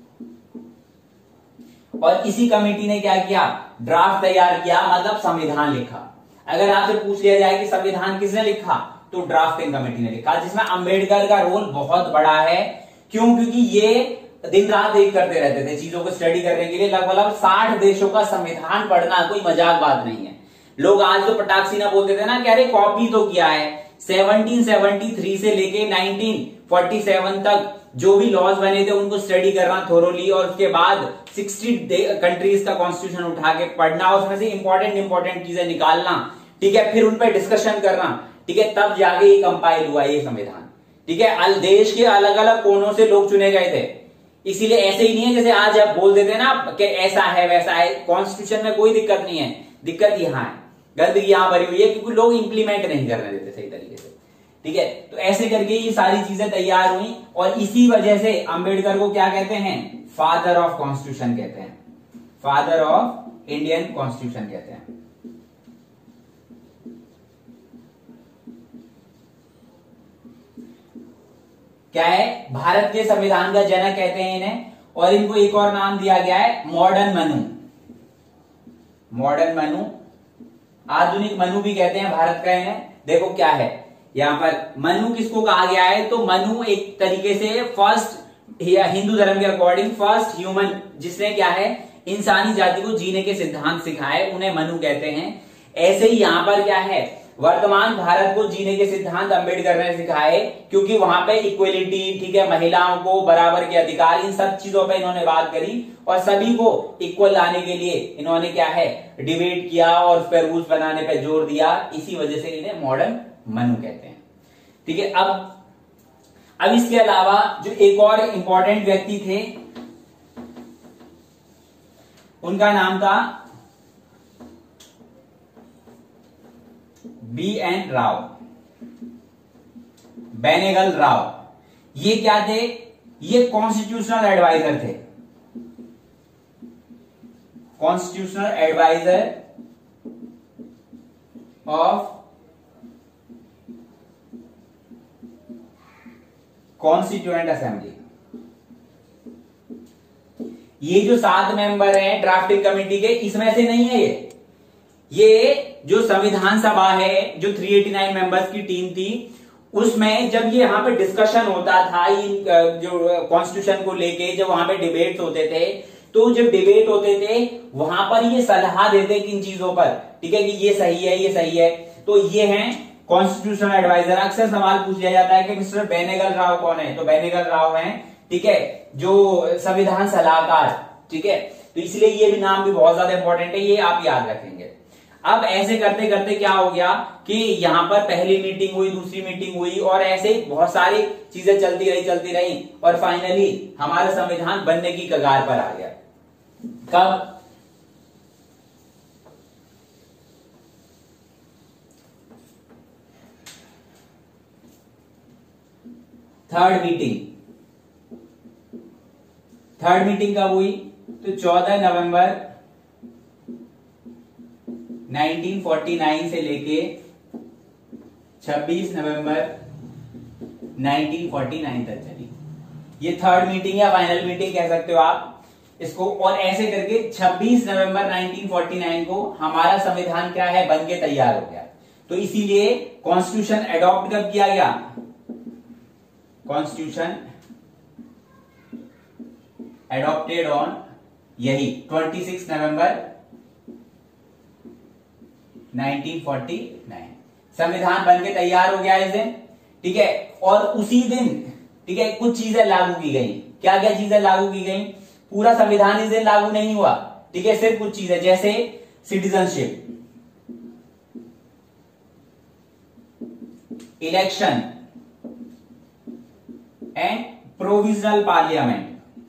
और इसी कमेटी ने क्या किया, ड्राफ्ट तैयार किया, मतलब संविधान लिखा। अगर आपसे पूछ लिया जाए कि संविधान किसने लिखा, तो ड्राफ्टिंग कमेटी ने लिखा, जिसमें अंबेडकर का रोल बहुत बड़ा है। क्यों? क्योंकि ये दिन रात एक करते रहते थे चीजों को स्टडी करने के लिए। लगभग साठ देशों का संविधान पढ़ना कोई मजाक बात नहीं है। लोग आज तो पटाख सीना बोलते थे ना कि अरे कॉपी तो किया है। सत्रह सौ तिहत्तर से लेके उन्नीस सौ सैंतालीस तक जो भी लॉज बने थे उनको स्टडी करना थोरोली, और उसके बाद साठ कंट्रीज का कॉन्स्टिट्यूशन उठा के पढ़ना, उसमें से इंपॉर्टेंट इंपॉर्टेंट चीजें निकालना, ठीक है, फिर उन पर डिस्कशन करना, ठीक है, तब जाके ये कंपाइल हुआ ये संविधान, ठीक है। देश के अलग अलग कोनों से लोग चुने गए थे, इसीलिए ऐसे ही नहीं है जैसे आज आप बोल देते ना कि ऐसा है वैसा है। कॉन्स्टिट्यूशन में कोई दिक्कत नहीं है, दिक्कत यहां है, गंदगी यहां भरी हुई है क्योंकि लोग इंप्लीमेंट नहीं करने देते सही तरीके से, ठीक है। तो ऐसे करके ये सारी चीजें तैयार हुई, और इसी वजह से अंबेडकर को क्या कहते हैं, फादर ऑफ कॉन्स्टिट्यूशन कहते हैं, फादर ऑफ इंडियन कॉन्स्टिट्यूशन कहते हैं। क्या है, भारत के संविधान का जनक कहते हैं इन्हें, और इनको एक और नाम दिया गया है मॉडर्न मनु, मॉडर्न मनु, आधुनिक मनु भी कहते हैं भारत का इन्हें। देखो क्या है यहां पर, मनु किसको कहा गया है, तो मनु एक तरीके से फर्स्ट, हिंदू धर्म के अकॉर्डिंग फर्स्ट ह्यूमन, जिसने क्या है इंसानी जाति को जीने के सिद्धांत सिखाए, उन्हें मनु कहते हैं। ऐसे ही यहां पर क्या है, वर्तमान भारत को जीने के सिद्धांत अंबेडकर ने सिखाए, क्योंकि वहां पे इक्वलिटी, ठीक है, महिलाओं को बराबर के अधिकार, इन सब चीजों पे इन्होंने बात करी, और सभी को इक्वल लाने के लिए इन्होंने क्या है डिबेट किया और उस पर रूल्स बनाने पे जोर दिया। इसी वजह से इन्हें मॉडर्न मनु कहते हैं, ठीक है। अब अब इसके अलावा जो एक और इंपॉर्टेंट व्यक्ति थे, उनका नाम था बी एन राव, बेनेगल राव। ये क्या थे? ये कॉन्स्टिट्यूशनल एडवाइजर थे, constitutional adviser of constituent assembly. ये जो सात मेंबर हैं ड्राफ्टिंग कमेटी के, इसमें से नहीं है ये ये जो संविधान सभा है, जो तीन सौ नवासी मेंबर्स की टीम थी, उसमें जब ये यहाँ पे डिस्कशन होता था इन जो कॉन्स्टिट्यूशन को लेके, जब वहां पे डिबेट्स होते थे, तो जब डिबेट होते थे वहां पर ये सलाह देते किन चीजों पर, ठीक है, कि ये सही है, ये सही है। तो ये हैं कॉन्स्टिट्यूशनल एडवाइजर। अक्सर सवाल पूछ लिया जाता है कि मिस्टर बेनेगल राव कौन है, तो बेनेगल राव हैं, ठीक है, जो संविधान सलाहकार, ठीक है। तो इसलिए ये भी नाम भी बहुत ज्यादा इंपॉर्टेंट है, ये आप याद रखेंगे। अब ऐसे करते करते क्या हो गया कि यहां पर पहली मीटिंग हुई, दूसरी मीटिंग हुई, और ऐसे बहुत सारी चीजें चलती रही चलती रही और फाइनली हमारा संविधान बनने की कगार पर आ गया। कब? थर्ड मीटिंग थर्ड मीटिंग कब हुई? तो चौदह नवंबर उन्नीस सौ उनचास से लेके छब्बीस नवंबर उन्नीस सौ उनचास तक चली। ये थर्ड मीटिंग या फाइनल मीटिंग कह सकते हो आप इसको। और ऐसे करके छब्बीस नवंबर उन्नीस सौ उनचास को हमारा संविधान क्या है, बन के तैयार हो गया। तो इसीलिए कॉन्स्टिट्यूशन एडॉप्ट कब किया गया? कॉन्स्टिट्यूशन एडॉप्टेड ऑन यही छब्बीस नवंबर उन्नीस सौ उनचास। संविधान बन के तैयार हो गया इस दिन, ठीक है। और उसी दिन, ठीक है, कुछ चीजें लागू की गई। क्या क्या चीजें लागू की गई? पूरा संविधान इस दिन लागू नहीं हुआ, ठीक है, सिर्फ कुछ चीजें, जैसे citizenship, election and provisional parliament.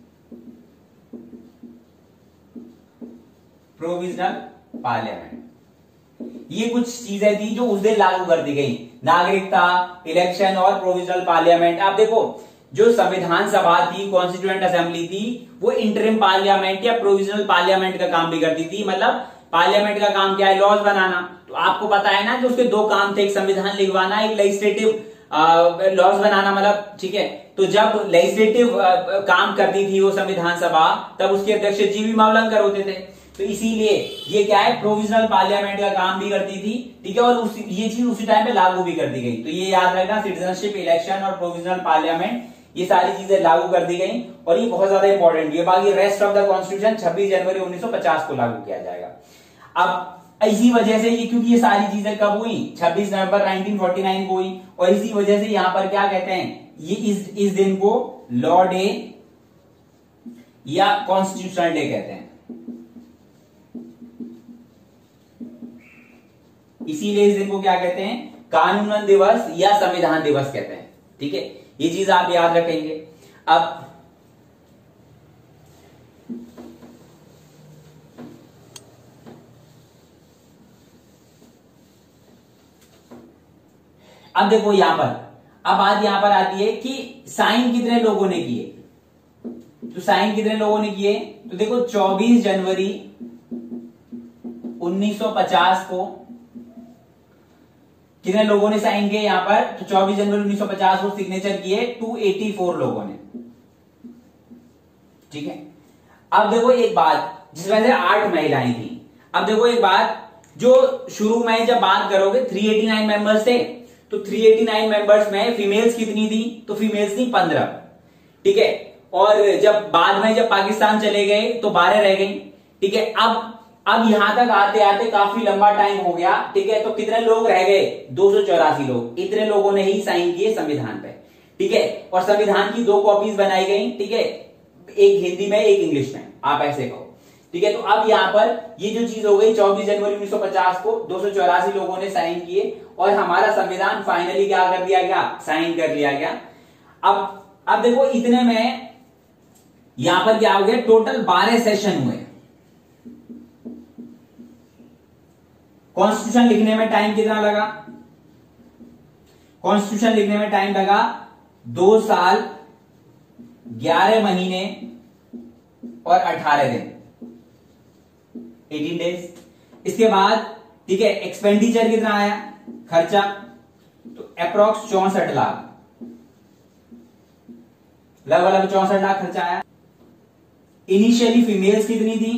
Provisional parliament ये कुछ चीजें थी जो उस दिन लागू कर दी गई। नागरिकता, इलेक्शन और प्रोविजनल पार्लियामेंट। आप देखो, जो संविधान सभा थी, कॉन्स्टिट्यूएंट असेंबली थी, वो इंटरिम पार्लियामेंट या प्रोविजनल पार्लियामेंट का काम भी करती थी। मतलब पार्लियामेंट का काम क्या है? लॉज बनाना। तो आपको पता है ना कि उसके दो काम थे, एक संविधान लिखवाना, एक लेजिस्लेटिव लॉज बनाना, मतलब, ठीक है। तो जब लेजिस्लेटिव काम करती थी वो संविधान सभा, तब उसके अध्यक्ष जीवी मावलंकर होते थे। तो इसीलिए ये क्या है, प्रोविजनल पार्लियामेंट का काम भी करती थी, ठीक है। और उस, ये चीज उसी टाइम पे लागू भी कर दी गई। तो ये याद रखना, सिटीजनशिप, इलेक्शन और प्रोविजनल पार्लियामेंट, ये सारी चीजें लागू कर दी गई और ये बहुत ज्यादा इंपॉर्टेंट है। बाकी रेस्ट ऑफ द कॉन्स्टिट्यूशन छब्बीस जनवरी उन्नीस सौ पचास को लागू किया जाएगा। अब इसी वजह से ये, क्योंकि ये सारी चीजें कब हुई? छब्बीस नवंबर उन्नीस सौ उनचास को हुई। और इसी वजह से यहां पर क्या कहते हैं, ये इस इस दिन को लॉ डे या कॉन्स्टिट्यूशनल डे कहते हैं। इसीलिए इस दिन को क्या कहते हैं? कानूनन दिवस या संविधान दिवस कहते हैं, ठीक है। ये चीज आप याद रखेंगे। अब अब देखो यहां पर, अब बात यहां पर आती है कि साइन कितने लोगों ने किए। तो साइन कितने लोगों ने किए? तो देखो चौबीस जनवरी उन्नीस सौ पचास को कितने लोगों ने साइन किए यहां पर? तो चौबीस जनवरी उन्नीस सौ पचास को सिग्नेचर किए दो सौ चौरासी लोगों ने, ठीक है। अब देखो एक बात, जिसमें से आठ महिलाएं थी। अब देखो एक बात, जो शुरू में जब बात करोगे तीन सौ नवासी मेंबर्स थे, तो तीन सौ नवासी मेंबर्स में फीमेल्स कितनी थी? तो फीमेल्स थी पंद्रह, ठीक है। और जब बाद में जब पाकिस्तान चले गए तो बारह रह गई, ठीक है। अब अब यहां तक आते आते काफी लंबा टाइम हो गया, ठीक है। तो कितने लोग रह गए? दो सौ चौरासी लोग। इतने लोगों ने ही साइन किए संविधान पे, ठीक है। और संविधान की दो कॉपीज बनाई गई, ठीक है, एक हिंदी में, एक इंग्लिश में, आप ऐसे कहो, ठीक है। तो अब यहां पर ये जो चीज हो गई, चौबीस जनवरी उन्नीस सौ पचास को दो सौ चौरासी लोगों ने साइन किए और हमारा संविधान फाइनली क्या कर दिया गया? साइन कर लिया गया। अब अब देखो इतने में यहां पर क्या हो गया? टोटल बारह सेशन हुए, कॉन्स्टिट्यूशन लिखने में टाइम कितना लगा? कॉन्स्टिट्यूशन लिखने में टाइम लगा दो साल ग्यारह महीने और अठारह दिन, अठारह डेज। इसके बाद ठीक है, एक्सपेंडिचर कितना आया, खर्चा, तो अप्रोक्स चौसठ लाख, लगभग लगभग चौसठ लाख खर्चा आया। इनिशियली फीमेल्स कितनी थी?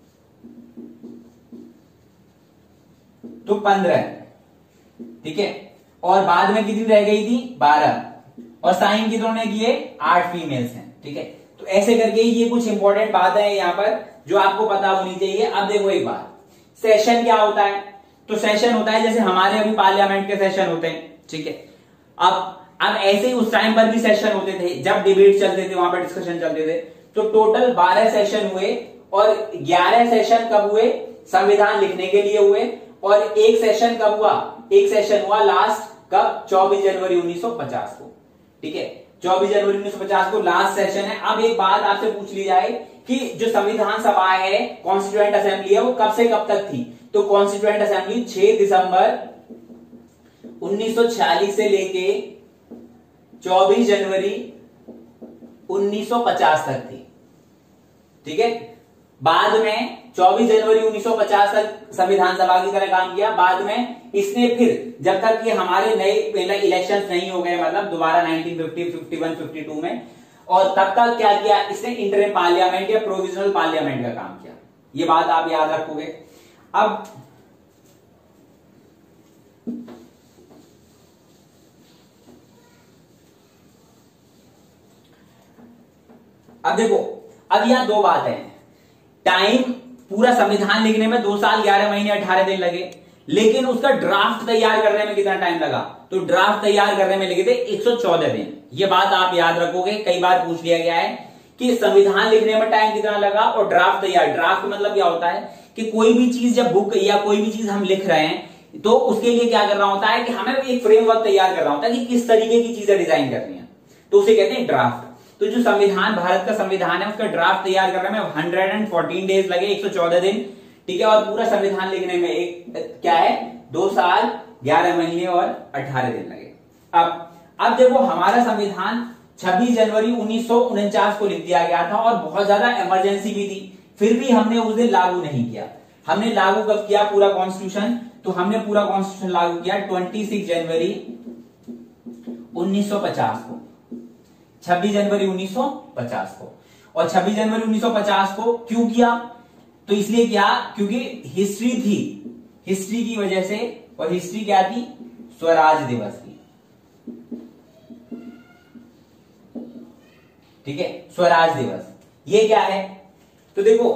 तो पंद्रह, ठीक है, और बाद में कितनी रह गई थी? बारह, और साइन कितनों ने किए? आठ फीमेल्स हैं, ठीक है। तो ऐसे करके ये कुछ इंपॉर्टेंट बातें हैं यहां पर जो आपको पता होनी चाहिए। अब देखो एक बात, सेशन क्या होता है? तो सेशन होता है जैसे हमारे अभी पार्लियामेंट के सेशन होते हैं, ठीक है। अब अब ऐसे ही उस टाइम पर भी सेशन होते थे, जब डिबेट चलते थे, वहां पर डिस्कशन चलते थे। तो टोटल बारह सेशन हुए, और ग्यारह सेशन कब हुए? संविधान लिखने के लिए हुए। और एक सेशन कब हुआ? एक सेशन हुआ लास्ट कब? चौबीस जनवरी उन्नीस सौ पचास को, ठीक है, चौबीस जनवरी उन्नीस सौ पचास को लास्ट सेशन है। अब एक बात आपसे पूछ ली जाए कि जो संविधान सभा है, कॉन्स्टिट्यूएंट असेंबली है, वो कब से कब तक थी? तो कॉन्स्टिट्यूएंट असेंबली छह दिसंबर उन्नीस सौ छियालीस से लेके चौबीस जनवरी उन्नीस सौ पचास तक थी, ठीक है। बाद में चौबीस जनवरी उन्नीस सौ पचास तक संविधान सभा की तरह काम किया। बाद में इसने फिर जब तक कि हमारे नए इलेक्शंस नहीं हो गए, मतलब दोबारा nineteen fifty, fifty one, fifty two में, और तब तक क्या किया इसने? इंटरिम पार्लियामेंट या प्रोविजनल पार्लियामेंट का काम किया। ये बात आप याद रखोगे। अब अब देखो, अब यहां दो बात है। टाइम पूरा संविधान लिखने में दो साल ग्यारह महीने अठारह दिन लगे, लेकिन उसका ड्राफ्ट तैयार करने में कितना टाइम लगा? तो ड्राफ्ट तैयार करने में लगे थे एक सौ चौदह दिन। ये बात आप याद रखोगे, कई बार पूछ लिया गया है कि संविधान लिखने में टाइम कितना लगा और ड्राफ्ट तैयार। ड्राफ्ट मतलब क्या होता है कि कोई भी चीज जब बुक या कोई भी चीज हम लिख रहे हैं तो उसके लिए क्या करना होता है कि हमें एक फ्रेमवर्क तैयार करना होता है कि किस तरीके की चीजें डिजाइन करनी है, तो उसे कहते हैं ड्राफ्ट। तो जो संविधान, भारत का संविधान है, उसका ड्राफ्ट तैयार करने में एक सौ चौदह डेज लगे, एक सौ चौदह दिन, ठीक है। और पूरा संविधान लिखने में एक क्या है? दो साल ग्यारह महीने और अठारह दिन लगे। अब अब देखो, हमारा संविधान छब्बीस जनवरी उन्नीस सौ उनचास को लिख दिया गया था, और बहुत ज्यादा इमरजेंसी भी थी, फिर भी हमने उस दिन लागू नहीं किया। हमने लागू कब किया पूरा कॉन्स्टिट्यूशन? तो हमने पूरा कॉन्स्टिट्यूशन लागू किया छब्बीस जनवरी उन्नीस सौ पचास को, छब्बीस जनवरी उन्नीस सौ पचास को। और छब्बीस जनवरी उन्नीस सौ पचास को क्यों किया? तो इसलिए किया क्योंकि हिस्ट्री थी, हिस्ट्री की वजह से। और हिस्ट्री क्या थी? स्वराज दिवस की, ठीक है, स्वराज दिवस। ये क्या है? तो देखो,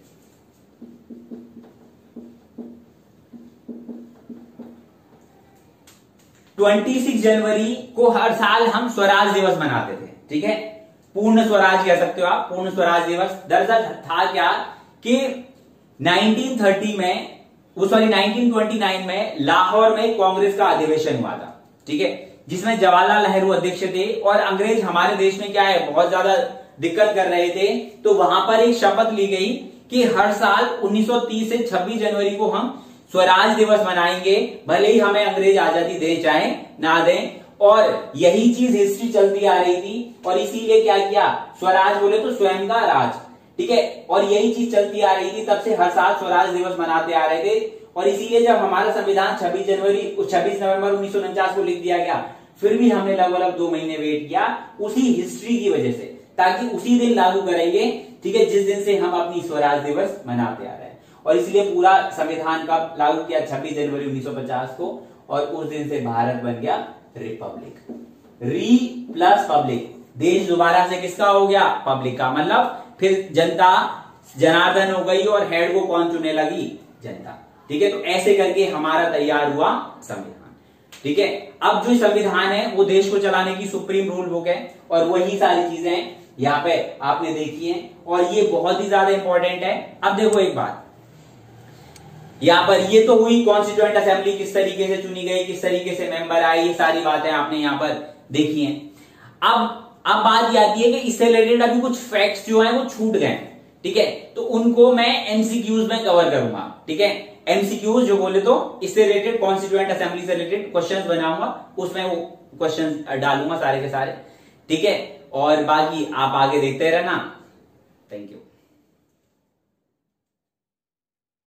छब्बीस जनवरी को हर साल हम स्वराज दिवस मनाते थे, ठीक है, पूर्ण स्वराज कह सकते हो आप, पूर्ण स्वराज दिवस। दरअसल था क्या कि उन्नीस सौ तीस में, वो सॉरी उन्नीस सौ उनतीस में लाहौर में कांग्रेस का अधिवेशन हुआ था, ठीक है, जिसमें जवाहरलाल नेहरू अध्यक्ष थे, और अंग्रेज हमारे देश में क्या है, बहुत ज्यादा दिक्कत कर रहे थे। तो वहां पर एक शपथ ली गई कि हर साल उन्नीस सौ तीस से छब्बीस जनवरी को हम स्वराज दिवस मनाएंगे, भले ही हमें अंग्रेज आजादी दे चाहे ना दें। और यही चीज हिस्ट्री चलती आ रही थी, और इसीलिए क्या किया, स्वराज बोले तो स्वयं का राज, ठीक है, और यही चीज चलती आ रही थी, तब से हर साल स्वराज दिवस मनाते आ रहे थे। और इसीलिए जब हमारा संविधान छब्बीस जनवरी छब्बीस नवंबर उन्नीस सौ उनचास को लिख दिया गया, फिर भी हमने लगभग दो महीने वेट किया, उसी हिस्ट्री की वजह से, ताकि उसी दिन लागू करेंगे, ठीक है, जिस दिन से हम अपनी स्वराज दिवस मनाते आ रहे हैं। और इसलिए पूरा संविधान का लागू किया छब्बीस जनवरी उन्नीस सौ पचास को, और उस दिन से भारत बन गया रिपब्लिक। री प्लस पब्लिक, देश दोबारा से किसका हो गया, पब्लिक का। मतलब फिर जनता जनार्दन हो गई, और हेड को कौन चुने लगी, जनता, ठीक है। तो ऐसे करके हमारा तैयार हुआ संविधान, ठीक है। अब जो संविधान है वो देश को चलाने की सुप्रीम रूल बुक है, और वही सारी चीजें यहाँ पे आपने देखी है, और ये बहुत ही ज्यादा इंपॉर्टेंट है। अब देखो एक बात, यहां पर ये तो हुई कॉन्स्टिट्यूएंट असेंबली किस तरीके से चुनी गई, किस तरीके से मेंबर आए, ये सारी बातें आपने यहां पर देखी हैं। अब अब बात ये आती है कि इससे रिलेटेड अभी कुछ फैक्ट्स जो हैं वो छूट गए, ठीक है, तो उनको मैं एमसीक्यूज में कवर करूंगा, ठीक है। एमसीक्यूज जो बोले तो इससे रिलेटेड, कॉन्स्टिट्यूएंट असेंबली से रिलेटेड क्वेश्चंस बनाऊंगा, उसमें वो क्वेश्चंस डालूंगा सारे के सारे, ठीक है। और बाकी आप आगे देखते रहना। Thank you.